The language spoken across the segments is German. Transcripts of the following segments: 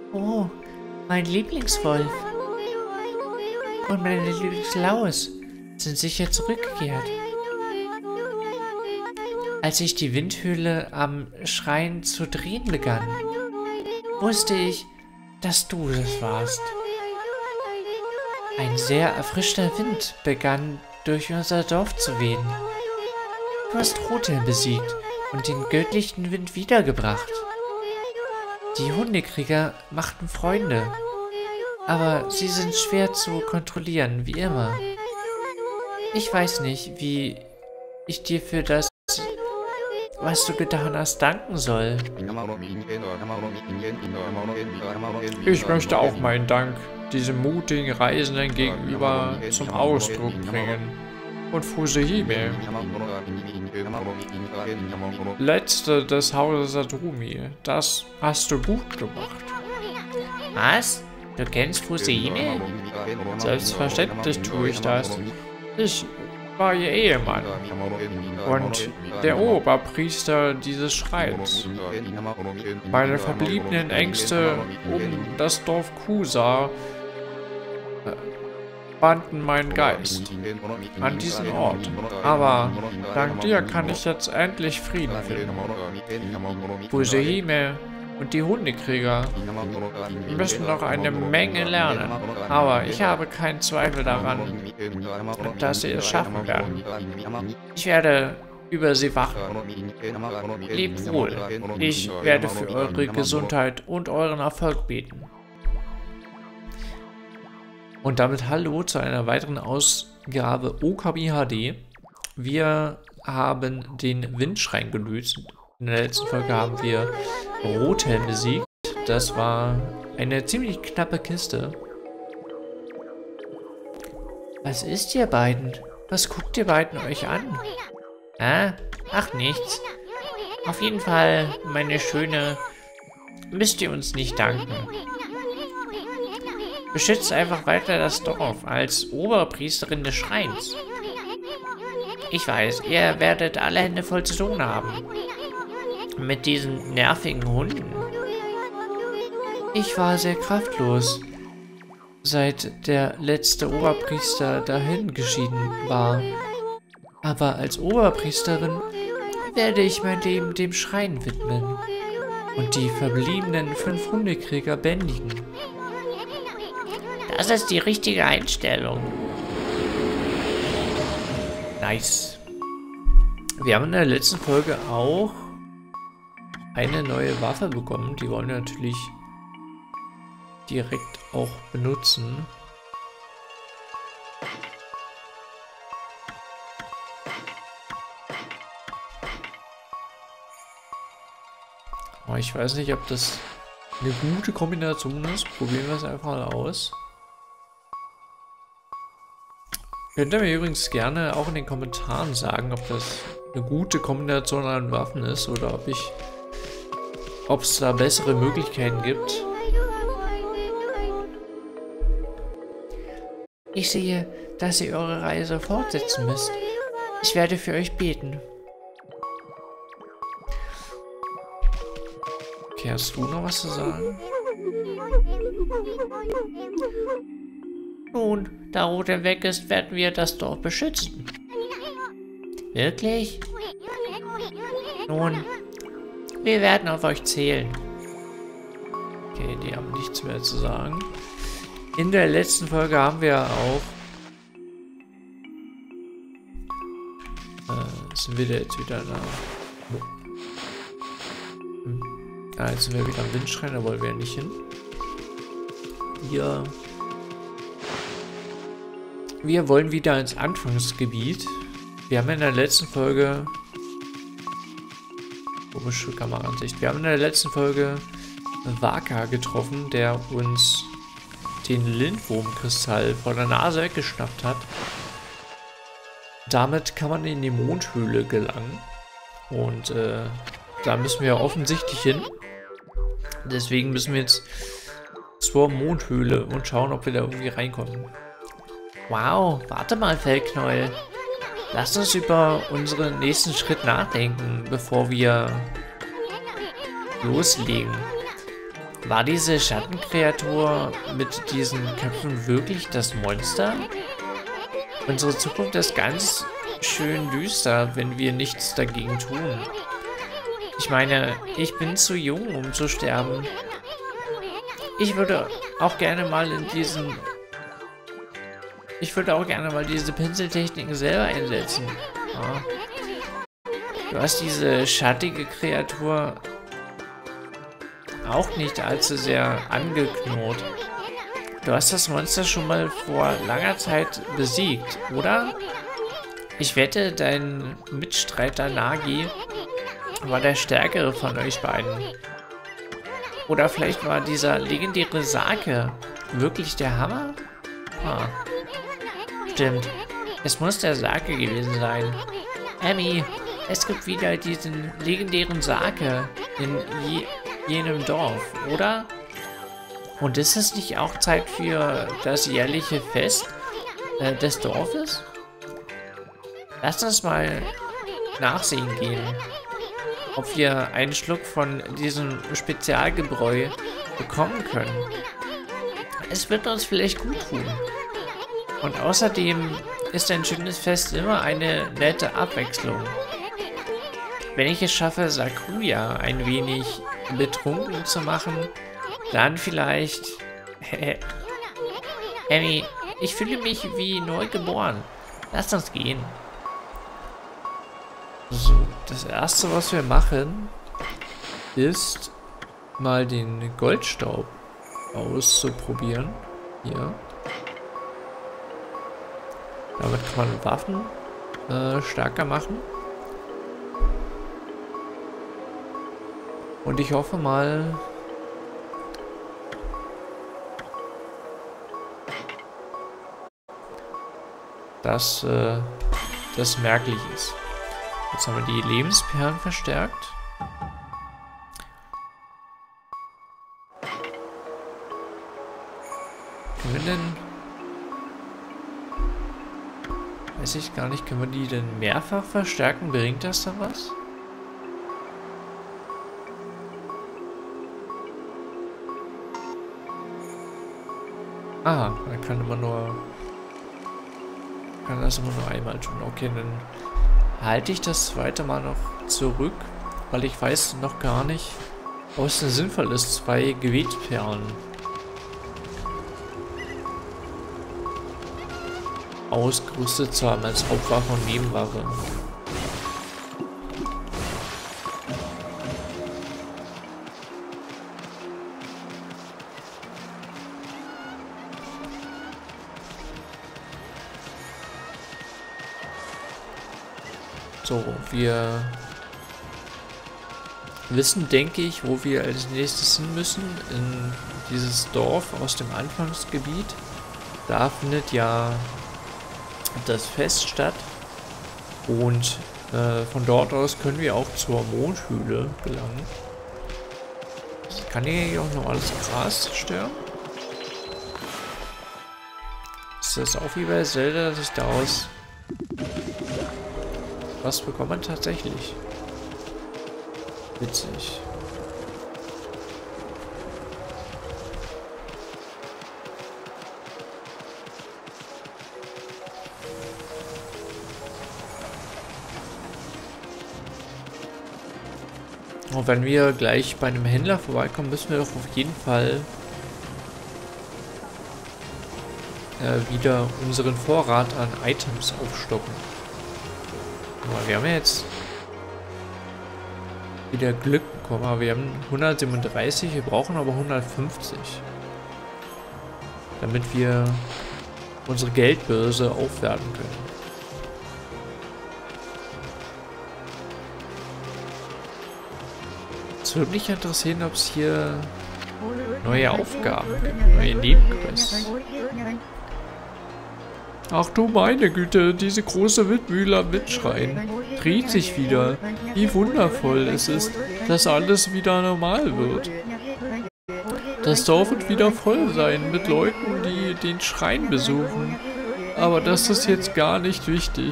Oh, mein Lieblingswolf und meine Lieblingslaus sind sicher zurückgekehrt. Als ich die Windhöhle am Schrein zu drehen begann, wusste ich, dass du das warst. Ein sehr erfrischter Wind begann durch unser Dorf zu wehen. Du hast Rothelm besiegt und den göttlichen Wind wiedergebracht. Die Hundekrieger machten Freunde, aber sie sind schwer zu kontrollieren, wie immer. Ich weiß nicht, wie ich dir für das, was du getan hast, danken soll. Ich möchte auch meinen Dank diesem mutigen Reisenden gegenüber zum Ausdruck bringen. Und Fusehime, Letzte des Hauses Sadrumi, das hast du gut gemacht. Was? Du kennst Fusehime? Selbstverständlich tue ich das. Ich war ihr Ehemann und der Oberpriester dieses Schreins. Meine verbliebenen Ängste um das Dorf Kusa banden meinen Geist an diesen Ort. Aber dank dir kann ich jetzt endlich Frieden finden. Fusehime und die Hundekrieger müssen noch eine Menge lernen. Aber ich habe keinen Zweifel daran, dass sie es schaffen werden. Ich werde über sie wachen. Lebt wohl. Ich werde für eure Gesundheit und euren Erfolg beten. Und damit hallo zu einer weiteren Ausgabe Okami HD. Wir haben den Windschrein gelöst. In der letzten Folge haben wir Rothelm besiegt. Das war eine ziemlich knappe Kiste. Was ist ihr beiden? Was guckt ihr beiden euch an? Ach nichts. Auf jeden Fall, meine Schöne, müsst ihr uns nicht danken. Beschützt einfach weiter das Dorf als Oberpriesterin des Schreins. Ich weiß, ihr werdet alle Hände voll zu tun haben. Mit diesen nervigen Hunden. Ich war sehr kraftlos, seit der letzte Oberpriester dahin geschieden war. Aber als Oberpriesterin werde ich mein Leben dem Schrein widmen und die verbliebenen 5 Hundekrieger bändigen. Das ist die richtige Einstellung. Nice. Wir haben in der letzten Folge auch eine neue Waffe bekommen. Die wollen wir natürlich direkt auch benutzen. Aber ich weiß nicht, ob das eine gute Kombination ist. Probieren wir es einfach mal aus. Könnt ihr mir übrigens gerne auch in den Kommentaren sagen, ob das eine gute Kombination an Waffen ist oder ob es da bessere Möglichkeiten gibt. Ich sehe, dass ihr eure Reise fortsetzen müsst. Ich werde für euch beten. Okay, hast du noch was zu sagen? Nun, da Rothelm weg ist, werden wir das Dorf beschützen. Wirklich? Nun, wir werden auf euch zählen. Okay, die haben nichts mehr zu sagen. In der letzten Folge haben wir auch... sind wir jetzt wieder da? Jetzt sind wir wieder am Windschrein, da wollen wir ja nicht hin. Hier... Wir wollen wieder ins Anfangsgebiet. Wir haben in der letzten Folge... Komische Kameraansicht. Wir haben in der letzten Folge Waka getroffen, der uns den Lindwurmkristall vor der Nase weggeschnappt hat. Damit kann man in die Mondhöhle gelangen. Und da müssen wir offensichtlich hin. Deswegen müssen wir jetzt zur Mondhöhle und schauen, ob wir da irgendwie reinkommen. Wow, warte mal, Fellknäuel. Lass uns über unseren nächsten Schritt nachdenken, bevor wir loslegen. War diese Schattenkreatur mit diesen Köpfen wirklich das Monster? Unsere Zukunft ist ganz schön düster, wenn wir nichts dagegen tun. Ich meine, ich bin zu jung, um zu sterben. Ich würde auch gerne mal diese Pinseltechniken selber einsetzen. Ja. Du hast diese schattige Kreatur auch nicht allzu sehr angeknurrt. Du hast das Monster schon mal vor langer Zeit besiegt, oder? Ich wette, dein Mitstreiter Nagi war der stärkere von euch beiden. Oder vielleicht war dieser legendäre Sake wirklich der Hammer? Ah. Stimmt. Es muss der Sake gewesen sein. Amy, es gibt wieder diesen legendären Sake in jenem Dorf, oder? Und ist es nicht auch Zeit für das jährliche Fest des Dorfes? Lass uns mal nachsehen gehen, ob wir einen Schluck von diesem Spezialgebräu bekommen können. Es wird uns vielleicht gut tun. Und außerdem ist ein schönes Fest immer eine nette Abwechslung. Wenn ich es schaffe, Sakuya ein wenig betrunken zu machen, dann vielleicht... Amy, ich fühle mich wie neu geboren. Lass uns gehen. So, das erste, was wir machen, ist mal den Goldstaub auszuprobieren. Hier. Damit kann man Waffen stärker machen. Und ich hoffe mal, dass das merklich ist. Jetzt haben wir die Lebensperlen verstärkt. Können wir denn... Weiß ich gar nicht, können wir die denn mehrfach verstärken? Bringt das dann was? Ah, man kann immer nur... Kann das immer nur einmal tun. Okay, dann halte ich das zweite Mal noch zurück, weil ich weiß noch gar nicht, ob es denn sinnvoll ist, 2 Gebetsperlen ausgerüstet zu haben als Hauptwaffe und Nebenwaffe. So, wir wissen, denke ich, wo wir als nächstes hin müssen. In dieses Dorf aus dem Anfangsgebiet. Da findet ja das Fest statt. Und von dort aus können wir auch zur Mondhöhle gelangen. Kann hier auch noch alles Gras zerstören? Ist das auch wie bei Zelda, dass ich daraus... Was bekommt man tatsächlich? Witzig. Und wenn wir gleich bei einem Händler vorbeikommen, müssen wir doch auf jeden Fall wieder unseren Vorrat an Items aufstocken. Aber wir haben ja jetzt wieder Glück bekommen, aber wir haben 137, wir brauchen aber 150. Damit wir unsere Geldbörse aufwerten können. Es würde mich interessieren, ob es hier neue Aufgaben gibt, neue Nebenquests. Ach du meine Güte, diese große Windmühle am Windschrein dreht sich wieder. Wie wundervoll es ist, dass alles wieder normal wird. Das Dorf wird wieder voll sein mit Leuten, die den Schrein besuchen. Aber das ist jetzt gar nicht wichtig.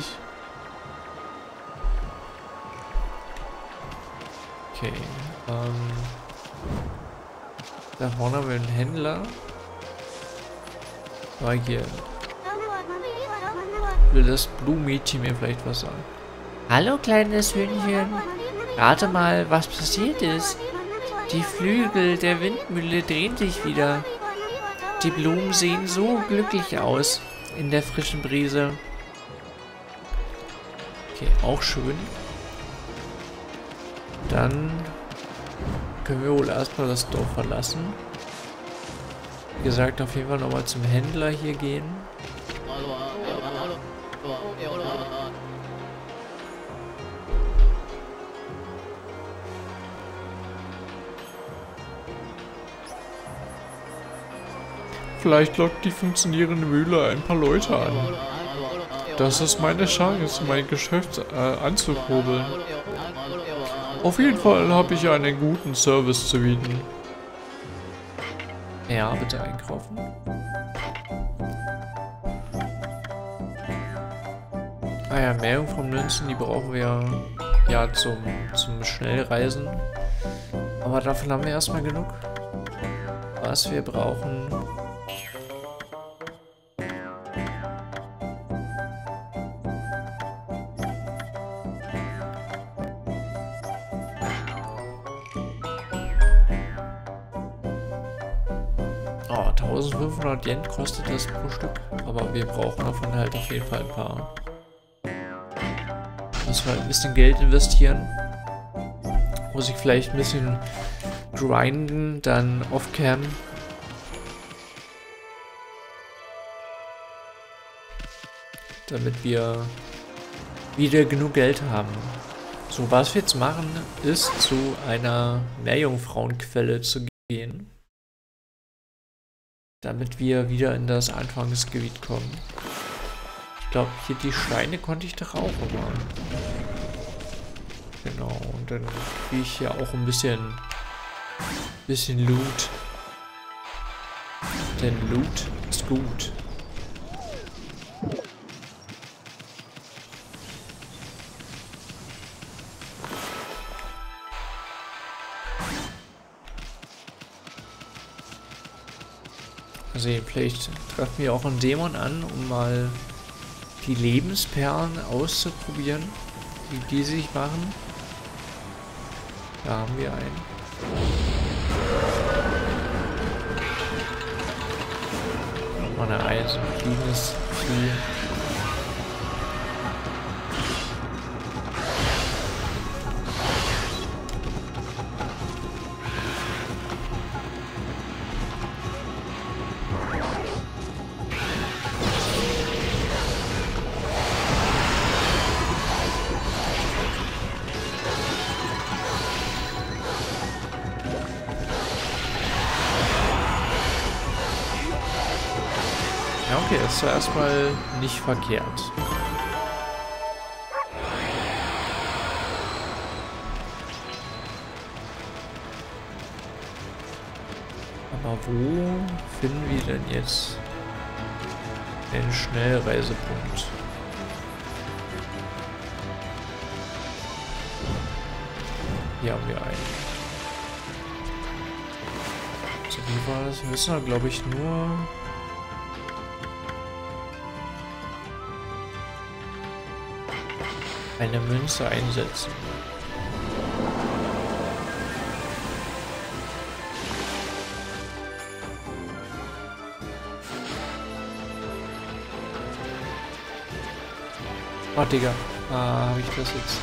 Okay, Da vorne haben wir einen Händler. Aber hier will das Blumenmädchen mir vielleicht was sagen. Hallo, kleines Hühnchen. Rate mal, was passiert ist. Die Flügel der Windmühle drehen sich wieder. Die Blumen sehen so glücklich aus in der frischen Brise. Okay, auch schön. Dann können wir wohl erstmal das Dorf verlassen. Wie gesagt, auf jeden Fall nochmal zum Händler hier gehen. Vielleicht lockt die funktionierende Mühle ein paar Leute an. Das ist meine Chance, mein Geschäft anzukurbeln. Auf jeden Fall habe ich einen guten Service zu bieten. Ja, bitte einkaufen. Ah ja, Meerjungfraumünzen, die brauchen wir ja zum Schnellreisen. Aber davon haben wir erstmal genug. Was wir brauchen... Oh, 1500 Yen kostet das pro Stück, aber wir brauchen davon halt auf jeden Fall ein paar. Müssen wir ein bisschen Geld investieren. Muss ich vielleicht ein bisschen grinden, dann off-cam. Damit wir wieder genug Geld haben. So, was wir jetzt machen, ist zu einer Meerjungfrauenquelle zu gehen. Damit wir wieder in das Anfangsgebiet kommen. Ich glaube, hier die Steine konnte ich doch auch immer. Genau, und dann kriege ich hier auch ein bisschen Loot. Denn Loot ist gut. Also vielleicht treffen wir auch einen Dämon an, um mal die Lebensperlen auszuprobieren, wie die sich machen. Da haben wir einen. Nochmal eine Eis, ein kleines Vieh. Ja, okay, das ist ja erstmal nicht verkehrt. Aber wo finden wir denn jetzt den Schnellreisepunkt? Hier haben wir einen. So, wie war das? Wir müssen da, glaube ich, nur... eine Münze einsetzen. Oh, Digga. Ah, habe ich das jetzt?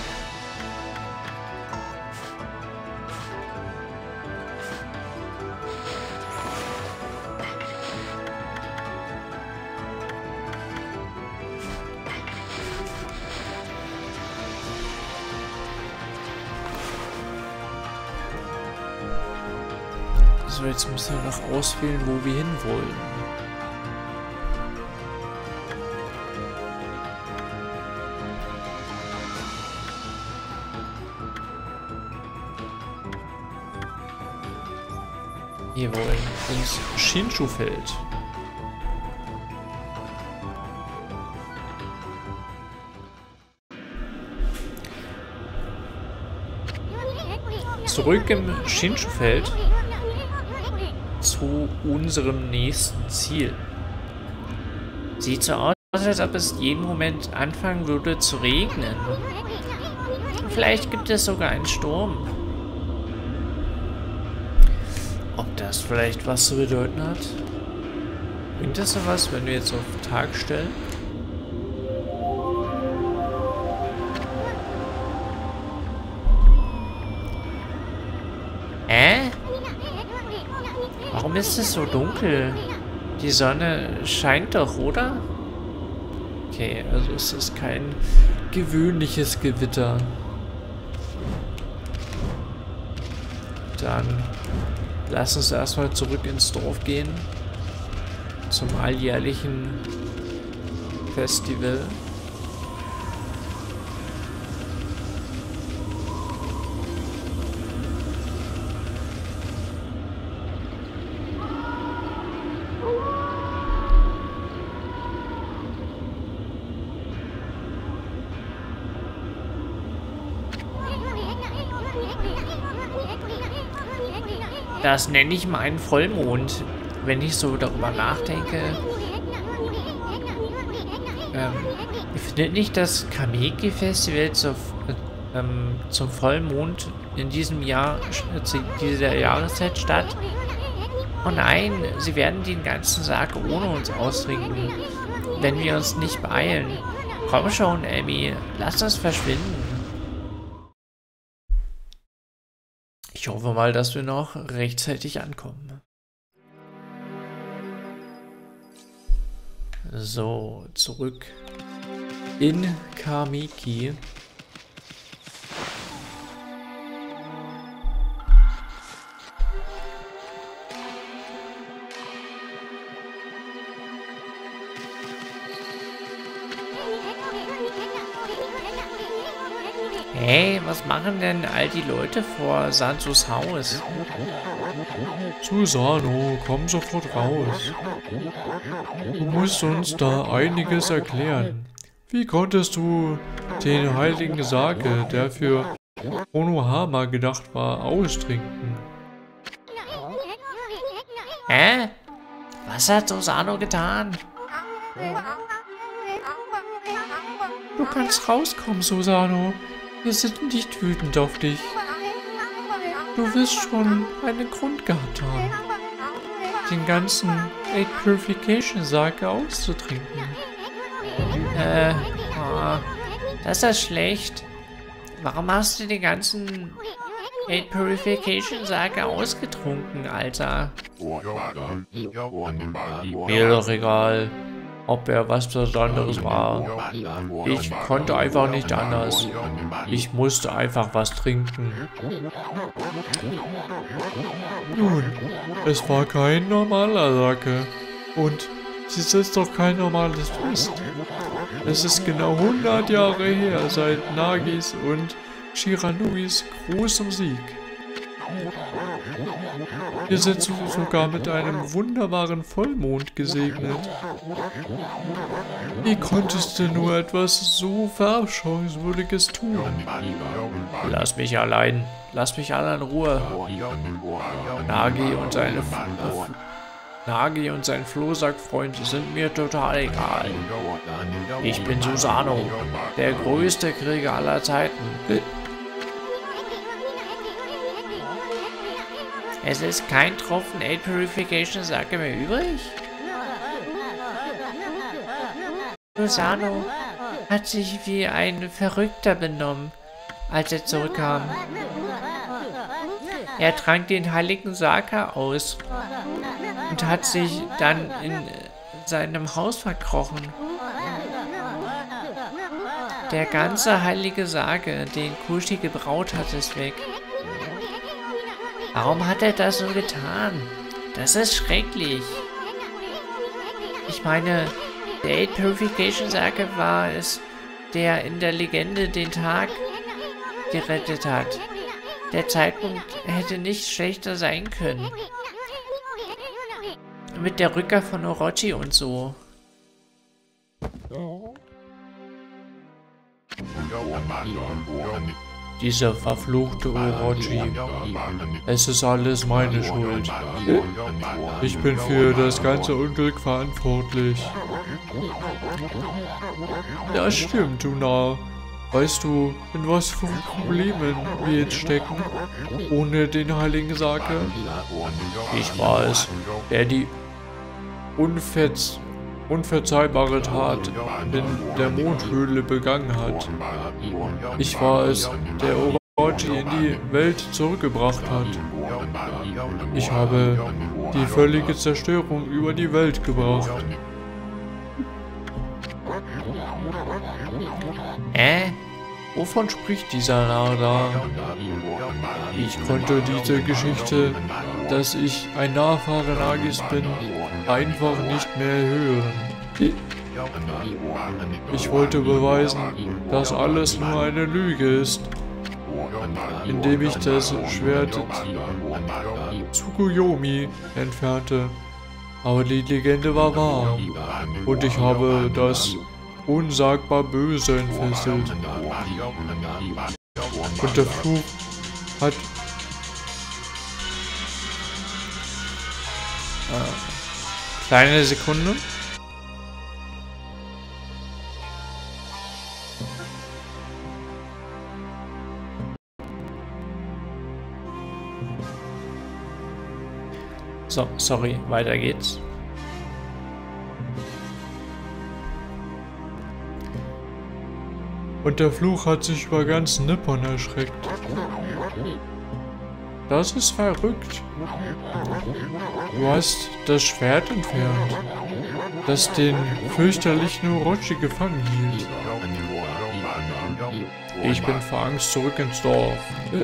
So, jetzt müssen wir noch auswählen, wo wir hinwollen. Wir wollen ins Shinshu-Feld. Zurück im Shinshu-Feld zu unserem nächsten Ziel. Sieht so aus, als ob es jeden Moment anfangen würde zu regnen. Vielleicht gibt es sogar einen Sturm. Ob das vielleicht was zu bedeuten hat? Bringt das sowas, wenn wir jetzt auf Tag stellen? Warum ist es so dunkel? Die Sonne scheint doch, oder? Okay, also es ist kein gewöhnliches Gewitter. Dann lass uns erstmal zurück ins Dorf gehen. Zum alljährlichen Festival. Das nenne ich mal einen Vollmond, wenn ich so darüber nachdenke. Findet nicht das Kameki-Festival zum Vollmond in diesem Jahr, zu dieser Jahreszeit statt? Oh nein, sie werden den ganzen Sarg ohne uns austrinken, wenn wir uns nicht beeilen. Komm schon, Amy, lass uns verschwinden. Ich hoffe mal, dass wir noch rechtzeitig ankommen. So, zurück in Kameki. Hey, was machen denn all die Leute vor Sansos Haus? Susano, komm sofort raus. Du musst uns da einiges erklären. Wie konntest du den heiligen Sake, der für Konohama gedacht war, austrinken? Hä? Was hat Susano getan? Du kannst rauskommen, Susano. Wir sind nicht wütend auf dich. Du wirst schon einen Grund gehabt haben, den ganzen 8 Purification Sake auszutrinken. Das ist schlecht. Warum hast du den ganzen 8 Purification Sake ausgetrunken, Alter? Mir doch egal, ob er was Besonderes war. Ich konnte einfach nicht anders. Ich musste einfach was trinken. Nun, es war kein normaler Sake. Und dies ist doch kein normales Fest. Es ist genau 100 Jahre her seit Nagis und Shiranuis großem Sieg. Wir sind sogar mit einem wunderbaren Vollmond gesegnet. Wie konntest du nur etwas so Verabscheuungswürdiges tun? Lass mich allein. Lass mich alle in Ruhe. Nagi und sein Flohsackfreund sind mir total egal. Ich bin Susano, der größte Krieger aller Zeiten. Es ist kein Tropfen 8 Purification Sake mehr übrig? Susano hat sich wie ein Verrückter benommen, als er zurückkam. Er trank den heiligen Sake aus und hat sich dann in seinem Haus verkrochen. Der ganze heilige Sake, den Kushi gebraut hat, ist weg. Warum hat er das so getan? Das ist schrecklich. Ich meine, der 8 Purification Sake war es, der in der Legende den Tag gerettet hat. Der Zeitpunkt hätte nicht schlechter sein können. Mit der Rückkehr von Orochi und so. Dieser verfluchte Orochi. Es ist alles meine Schuld. Ich bin für das ganze Unglück verantwortlich. Das stimmt, du Narr. Weißt du, in was für Problemen wir jetzt stecken? Ohne den heiligen Sake? Ich war es, der die unverzeihbare Tat in der Mondhöhle begangen hat. Ich war es, der Orochi in die Welt zurückgebracht hat. Ich habe die völlige Zerstörung über die Welt gebracht. Wovon spricht dieser Narr da? Ich konnte diese Geschichte, dass ich ein Nachfahre Nagis bin, einfach nicht mehr hören. Ich wollte beweisen, dass alles nur eine Lüge ist, indem ich das Schwert Tsukuyomi entfernte. Aber die Legende war wahr und ich habe das unsagbar Böse entfesselt. Und der Fluch hat... Kleine Sekunde. So, sorry, weiter geht's. Und der Fluch hat sich über ganz Nippon erschreckt. Das ist verrückt. Du hast das Schwert entfernt, das den fürchterlichen Orochi gefangen hielt. Ich bin vor Angst zurück ins Dorf.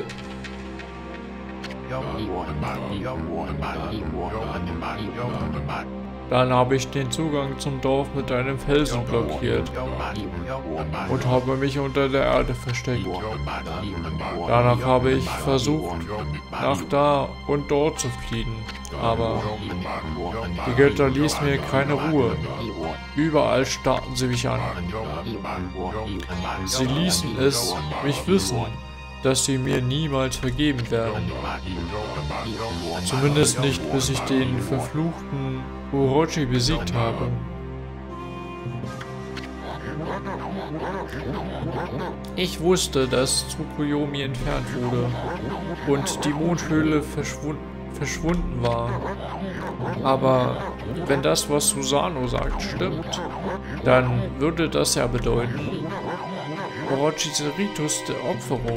Dann habe ich den Zugang zum Dorf mit einem Felsen blockiert und habe mich unter der Erde versteckt. Danach habe ich versucht, nach da und dort zu fliehen, aber die Götter ließen mir keine Ruhe. Überall starrten sie mich an. Sie ließen es mich wissen, dass sie mir niemals vergeben werden. Zumindest nicht, bis ich den verfluchten Orochi besiegt habe. Ich wusste, dass Tsukuyomi entfernt wurde und die Mondhöhle verschwunden war. Aber wenn das, was Susano sagt, stimmt, dann würde das ja bedeuten, Orochis Ritus der Opferung.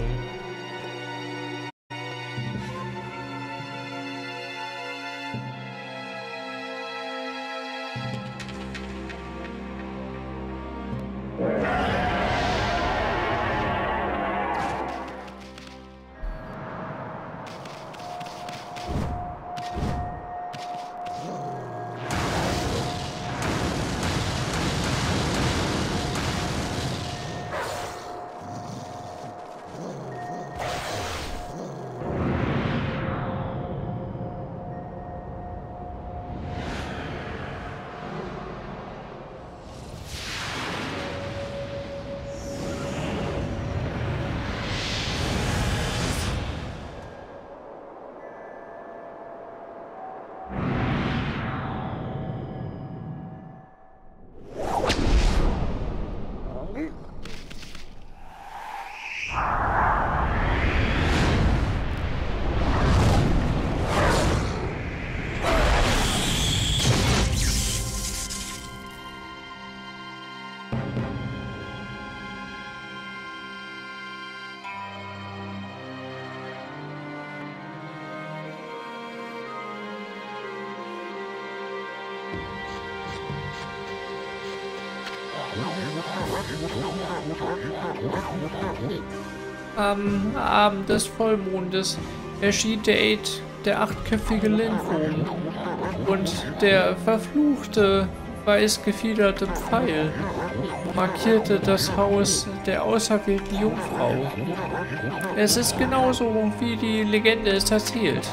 Am Abend des Vollmondes erschien der Aid, der achtköpfige Lindwurm, und der verfluchte, weißgefiederte Pfeil markierte das Haus der auserwählten Jungfrau. Es ist genauso, wie die Legende es erzählt.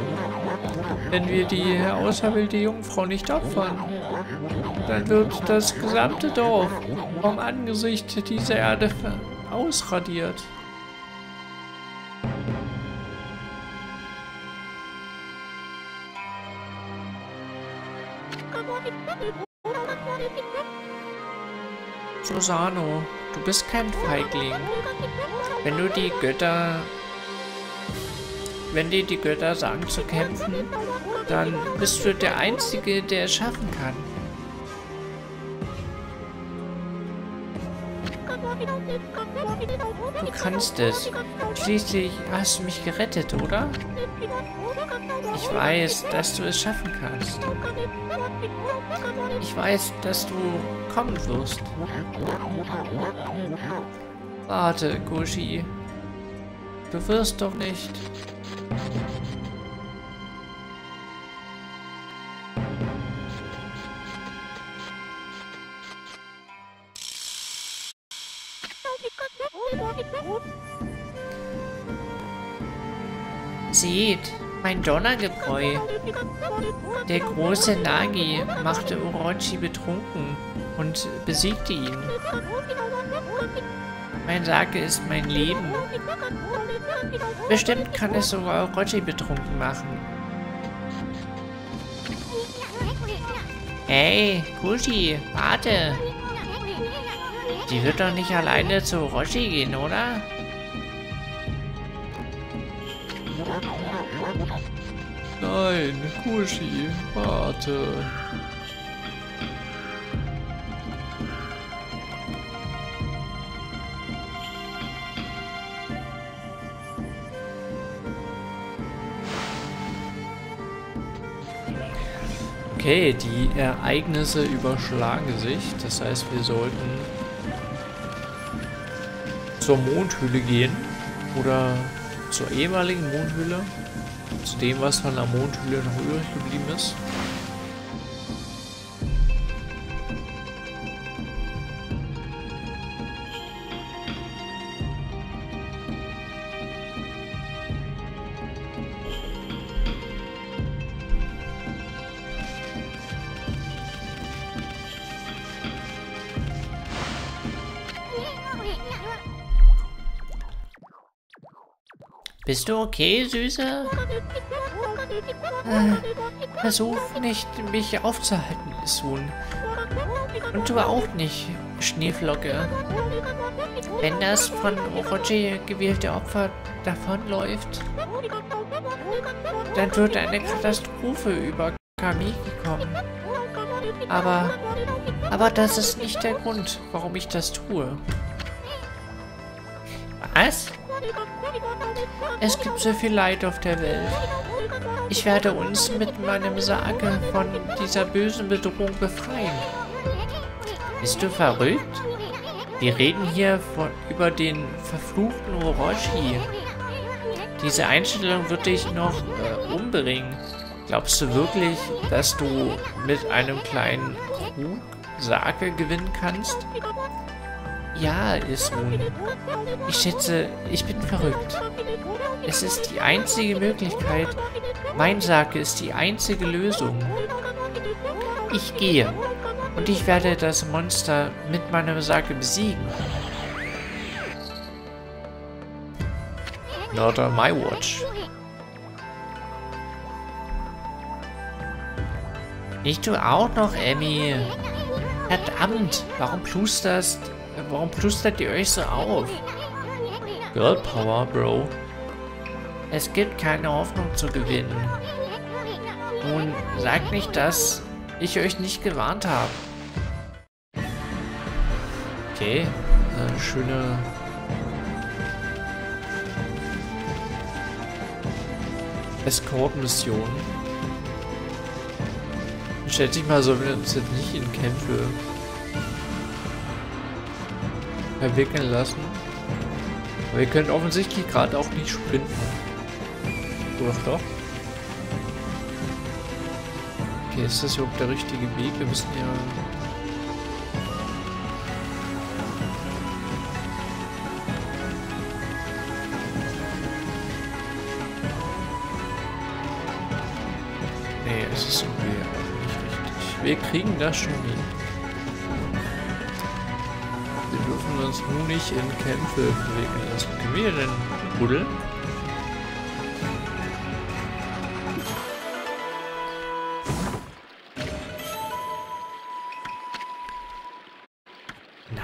Wenn wir die auserwählte Jungfrau nicht opfern, dann wird das gesamte Dorf vom Angesicht dieser Erde ausradiert. Susano, du bist kein Feigling. Wenn dir die Götter sagen zu kämpfen, dann bist du der Einzige, der es schaffen kann. Du kannst es. Schließlich hast du mich gerettet, oder? Ich weiß, dass du es schaffen kannst. Ich weiß, dass du kommen wirst. Warte, Goshi. Du wirst doch nicht. Seht, mein Donnergebräu. Der große Nagi machte Orochi betrunken und besiegte ihn. Mein Sake ist mein Leben. Bestimmt kann es sogar Orochi betrunken machen. Hey, Kushi, warte. Die wird doch nicht alleine zu Orochi gehen, oder? Nein, Kushi, warte. Okay, die Ereignisse überschlagen sich. Das heißt, wir sollten zur Mondhöhle gehen. Oder zur ehemaligen Mondhöhle. Zu dem, was von der Mondhöhle noch übrig geblieben ist. Bist du okay, Süße? Versuch nicht, mich aufzuhalten, Sun. Und du auch nicht, Schneeflocke. Wenn das von Orochi gewählte Opfer davonläuft, dann wird eine Katastrophe über Kamiki kommen. Aber das ist nicht der Grund, warum ich das tue. Was? Es gibt so viel Leid auf der Welt. Ich werde uns mit meinem Sake von dieser bösen Bedrohung befreien. Bist du verrückt? Wir reden hier über den verfluchten Orochi. Diese Einstellung wird dich noch umbringen. Glaubst du wirklich, dass du mit einem kleinen Krug Sake gewinnen kannst? Ja, Isun. Ich schätze, ich bin verrückt. Es ist die einzige Möglichkeit. Mein Sake ist die einzige Lösung. Ich gehe. Und ich werde das Monster mit meinem Sake besiegen. Not on my watch. Nicht du auch noch, Emmy. Verdammt, warum plustert ihr euch so auf? Girl Power, Bro. Es gibt keine Hoffnung zu gewinnen. Nun, sagt nicht, dass ich euch nicht gewarnt habe. Okay, schöne... Escort-Mission. Schätze ich mal, sollen wir uns jetzt nicht in Kämpfe verwickeln lassen. Aber wir können offensichtlich gerade auch nicht sprinten. Oder doch? Okay, ist das überhaupt der richtige Weg? Wir müssen ja... Nee, es ist irgendwie auch nicht richtig. Wir kriegen das schon hin. Wir dürfen uns nur nicht in Kämpfe bewegen lassen. Können wir denn buddeln?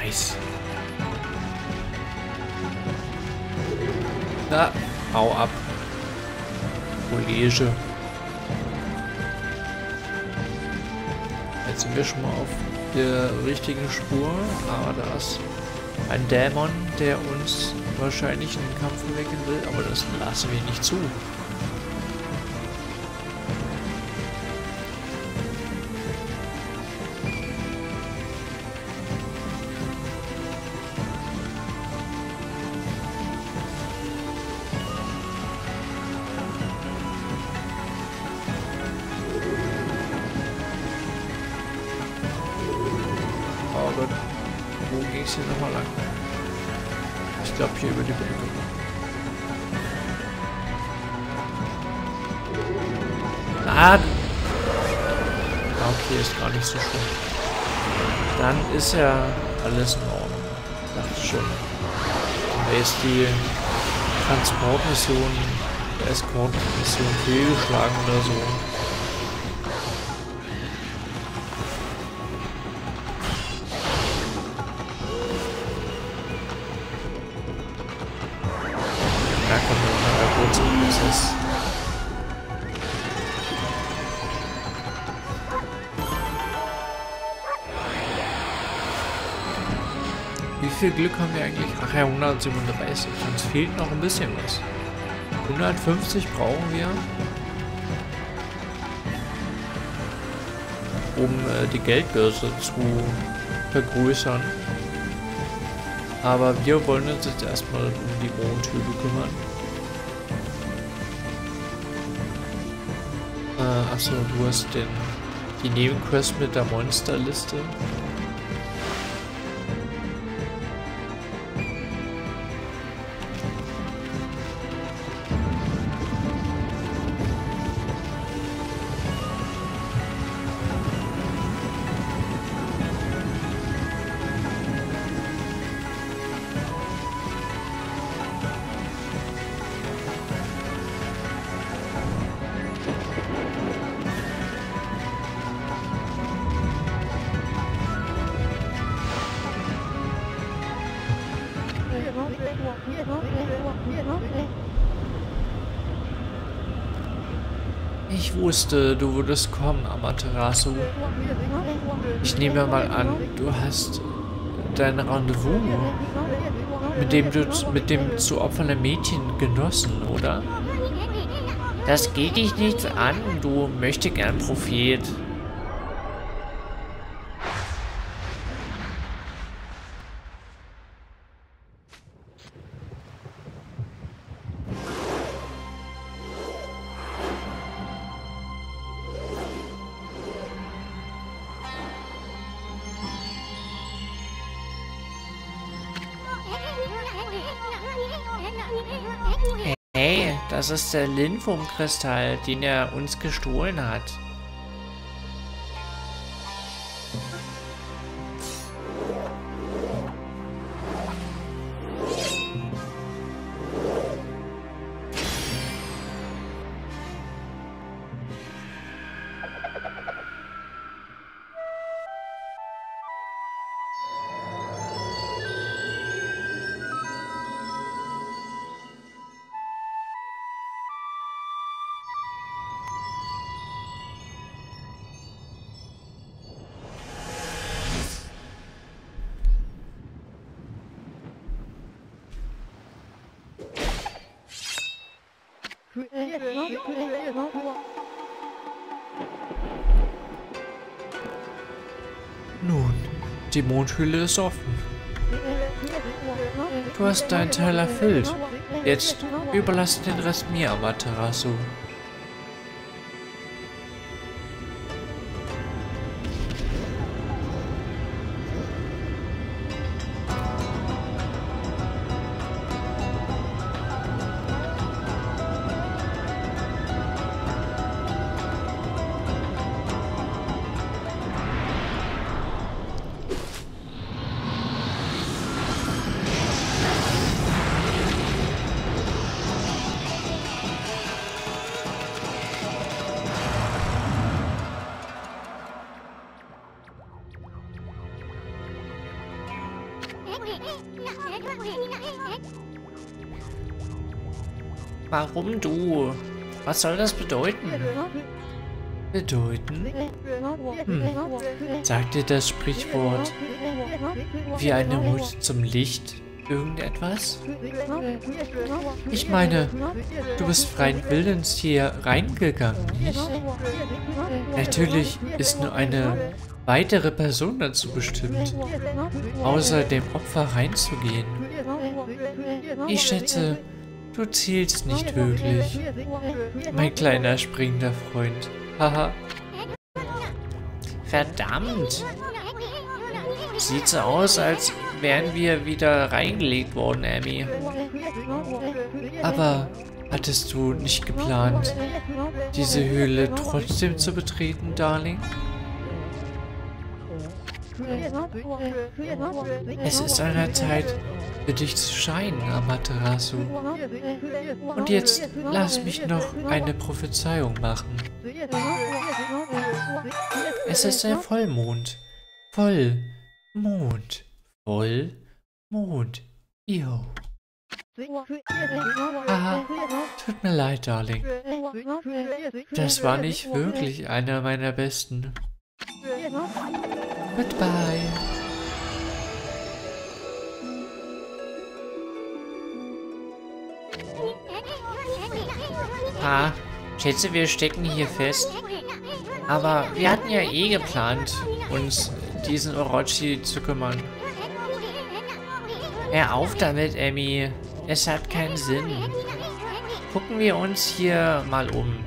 Nice. Na, hau ab. Kollege. Jetzt sind wir schon mal auf der richtigen Spur. Aber da ist ein Dämon, der uns wahrscheinlich in den Kampf verwickeln will. Aber das lassen wir nicht zu. Wo ging es hier nochmal lang? Ich glaube hier über die Brücke. Ah! Okay, ist gar nicht so schlimm. Dann ist ja alles in Ordnung. Dachte schon. Da ist die Transportmission, Escort-Mission fehlgeschlagen oder so. Wie viel Glück haben wir eigentlich? Ach ja, 137. Uns fehlt noch ein bisschen was. 150 brauchen wir, um die Geldbörse zu vergrößern. Aber wir wollen uns jetzt erstmal um die Mondhöhle kümmern. Achso, du hast die Nebenquest mit der Monsterliste. Ich wusste, du würdest kommen, Amaterasu. Ich nehme mal an, du hast dein Rendezvous mit dem zu opfernden Mädchen genossen, oder? Das geht dich nichts an, du möchtegern Prophet. Hey, das ist der Linfum-Kristall, den er uns gestohlen hat. Nun, die Mondhöhle ist offen. Du hast deinen Teil erfüllt. Jetzt überlass den Rest mir, Amaterasu. Warum du? Was soll das bedeuten? Bedeuten? Sagt dir das Sprichwort wie eine Route zum Licht irgendetwas? Ich meine, du bist freien Willens hier reingegangen, nicht? Natürlich ist nur eine weitere Person dazu bestimmt, außer dem Opfer reinzugehen. Ich schätze, du zählst nicht wirklich, mein kleiner springender Freund. Haha. Verdammt! Sieht so aus, als wären wir wieder reingelegt worden, Amy. Aber hattest du nicht geplant, diese Höhle trotzdem zu betreten, Darling? Es ist an der Zeit, für dich zu scheinen, Amaterasu. Und jetzt lass mich noch eine Prophezeiung machen. Es ist der Vollmond. Vollmond. Vollmond. Jo. Haha, tut mir leid, Darling. Das war nicht wirklich einer meiner besten. Goodbye. Schätze, wir stecken hier fest. Aber wir hatten ja eh geplant, uns diesen Orochi zu kümmern. Hör auf damit, Amy. Es hat keinen Sinn. Gucken wir uns hier mal um.